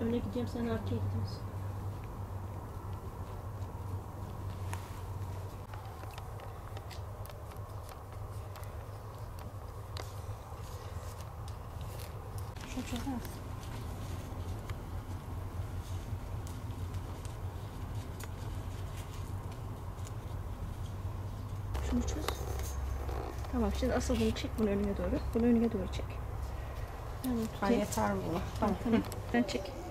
öne gideceğim, sen arkaya gidiyorsun. Şu çok az. Şunu çöz. Tamam, şimdi asıl bunu çek, bunu önüne doğru. Bunu önüne doğru çek. Ben yeter mi? Tamam. Ben çek.